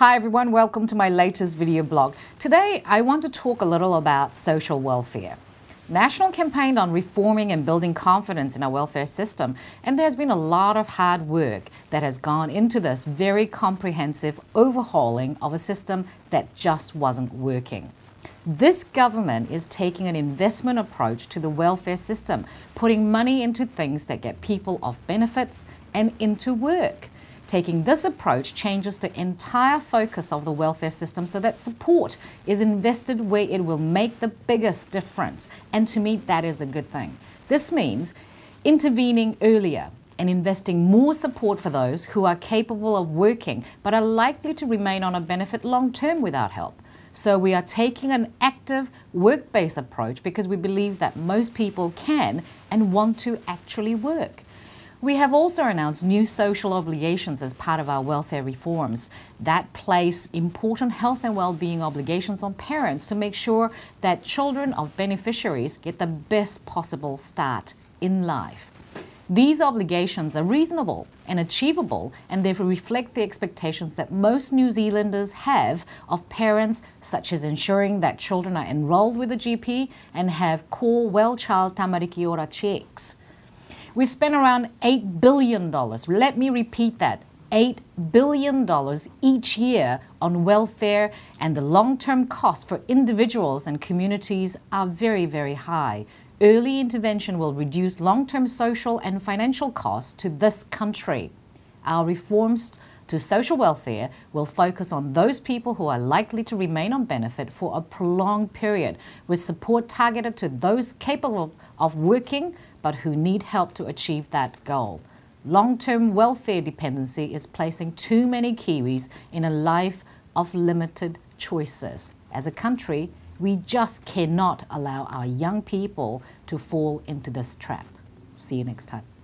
Hi everyone, welcome to my latest video blog. Today I want to talk a little about social welfare. National campaign on reforming and building confidence in our welfare system, and there's been a lot of hard work that has gone into this very comprehensive overhauling of a system that just wasn't working. This government is taking an investment approach to the welfare system, putting money into things that get people off benefits and into work. Taking this approach changes the entire focus of the welfare system so that support is invested where it will make the biggest difference. And to me, that is a good thing. This means intervening earlier and investing more support for those who are capable of working but are likely to remain on a benefit long term without help. So we are taking an active work-based approach because we believe that most people can and want to actually work. We have also announced new social obligations as part of our welfare reforms that place important health and well-being obligations on parents to make sure that children of beneficiaries get the best possible start in life. These obligations are reasonable and achievable and therefore reflect the expectations that most New Zealanders have of parents, such as ensuring that children are enrolled with a GP and have core well-child tamariki ora checks. We spend around $8 billion, let me repeat that, $8 billion each year on welfare, and the long-term costs for individuals and communities are very, very high. Early intervention will reduce long-term social and financial costs to this country. Our reforms to social welfare will focus on those people who are likely to remain on benefit for a prolonged period, with support targeted to those capable of working but who need help to achieve that goal. Long-term welfare dependency is placing too many Kiwis in a life of limited choices. As a country, we just cannot allow our young people to fall into this trap. See you next time.